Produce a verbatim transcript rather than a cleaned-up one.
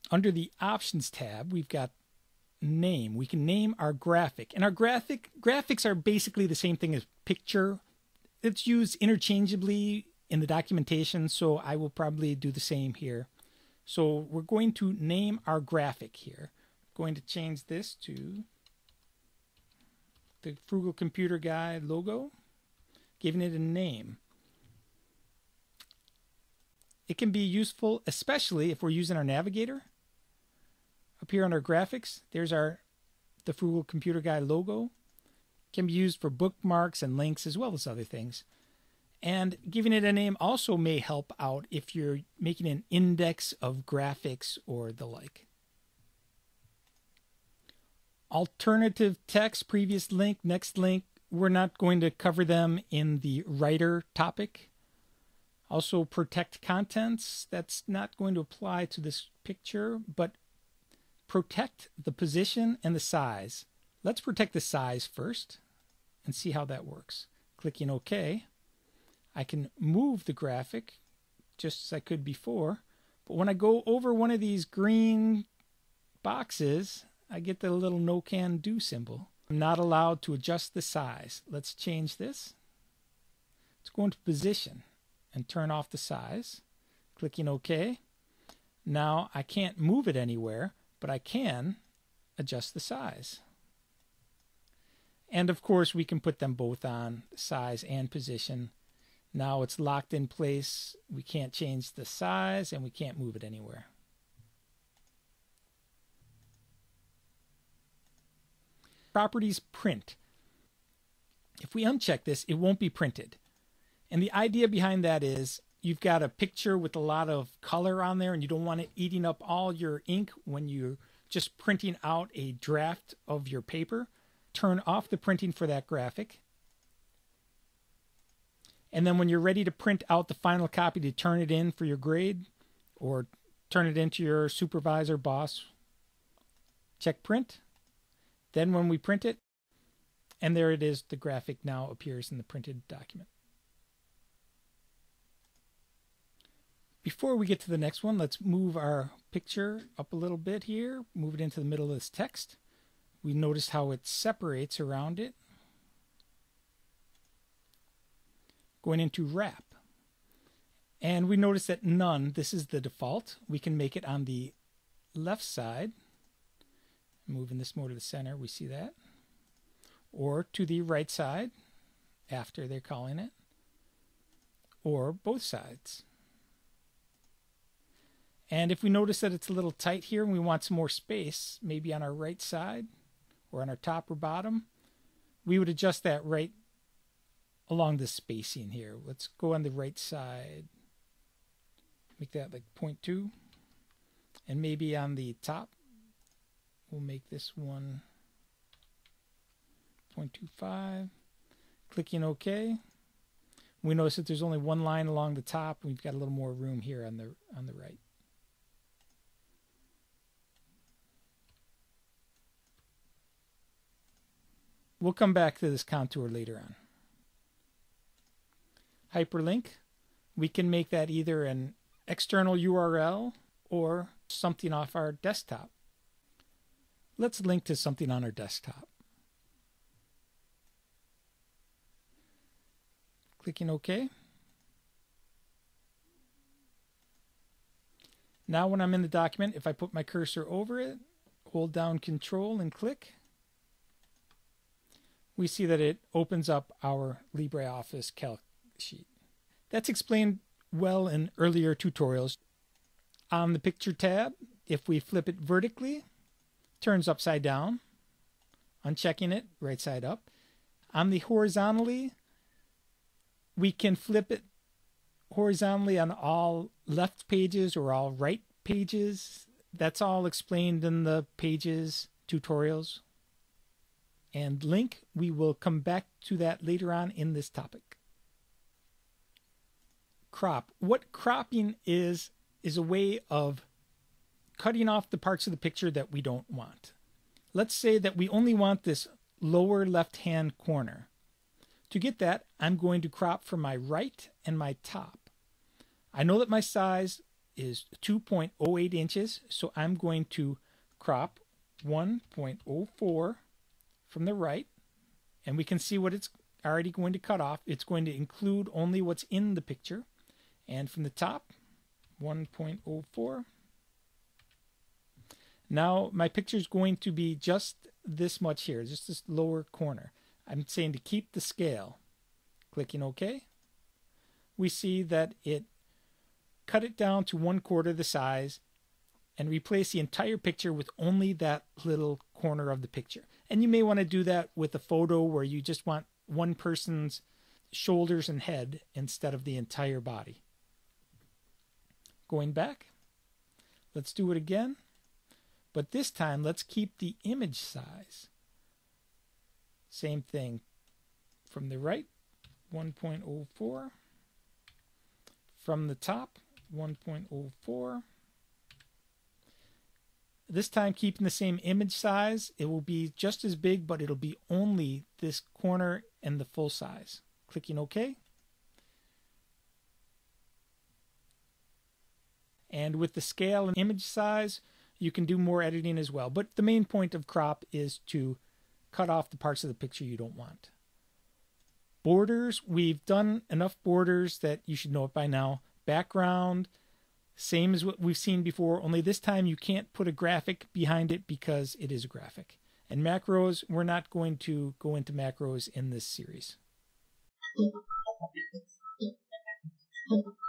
Under the Options tab, we've got Name. We can name our graphic. And our graphic graphics are basically the same thing as picture. It's used interchangeably in the documentation, so I will probably do the same here. So we're going to name our graphic here. I'm going to change this to the Frugal Computer Guy logo, giving it a name. It can be useful, especially if we're using our navigator. Up here under graphics, there's our the Frugal Computer Guy logo. It can be used for bookmarks and links as well as other things. And giving it a name also may help out if you're making an index of graphics or the like. Alternative text, previous link, next link, we're not going to cover them in the writer topic. Also protect contents, that's not going to apply to this picture, but protect the position and the size. Let's protect the size first and see how that works. Clicking OK. I can move the graphic just as I could before, but when I go over one of these green boxes, I get the little no can do symbol. I'm not allowed to adjust the size. Let's change this. Let's go into position and turn off the size. Clicking OK. Now I can't move it anywhere, but I can adjust the size. And of course we can put them both on, size and position. Now it's locked in place. We can't change the size and we can't move it anywhere. Properties print. If we uncheck this, it won't be printed. And the idea behind that is you've got a picture with a lot of color on there and you don't want it eating up all your ink when you're just printing out a draft of your paper. Turn off the printing for that graphic. And then when you're ready to print out the final copy to turn it in for your grade or turn it into your supervisor, boss, check print. Then when we print it, and there it is, the graphic now appears in the printed document. Before we get to the next one, let's move our picture up a little bit here, move it into the middle of this text. We notice how it separates around it. Going into wrap. And we notice that none, this is the default. We can make it on the left side. Moving this more to the center, we see that. Or to the right side, after they're calling it. Or both sides. And if we notice that it's a little tight here and we want some more space, maybe on our right side or on our top or bottom, we would adjust that right along the spacing here. Let's go on the right side. Make that like zero point two. And maybe on the top, we'll make this one zero point two five. Clicking OK. We notice that there's only one line along the top. We've got a little more room here on the on the right. We'll come back to this contour later on. Hyperlink. We can make that either an external U R L or something off our desktop. Let's link to something on our desktop. Clicking OK. Now when I'm in the document, if I put my cursor over it, hold down Control and click, we see that it opens up our LibreOffice Calc sheet. That's explained well in earlier tutorials. On the Picture tab, if we flip it vertically, it turns upside down. Unchecking it, right side up. On the horizontally, we can flip it horizontally on all left pages or all right pages. That's all explained in the Pages tutorials. And link, we will come back to that later on in this topic. Crop. What cropping is, is a way of cutting off the parts of the picture that we don't want. Let's say that we only want this lower left-hand corner. To get that, I'm going to crop from my right and my top. I know that my size is two point zero eight inches, so I'm going to crop one point zero four from the right, and we can see what it's already going to cut off. It's going to include only what's in the picture. And from the top, one point zero four. Now my picture is going to be just this much here, just this lower corner. I'm saying to keep the scale. Clicking OK. We see that it cut it down to one quarter the size and replace the entire picture with only that little corner of the picture. And you may want to do that with a photo where you just want one person's shoulders and head instead of the entire body. Going back, let's do it again, but this time let's keep the image size. Same thing from the right, one point zero four. From the top, one point zero four. This time keeping the same image size. It will be just as big, but it'll be only this corner and the full size. Clicking OK. And with the scale and image size, you can do more editing as well. But the main point of crop is to cut off the parts of the picture you don't want. Borders, we've done enough borders that you should know it by now. Background, same as what we've seen before, only this time you can't put a graphic behind it because it is a graphic. And macros, we're not going to go into macros in this series.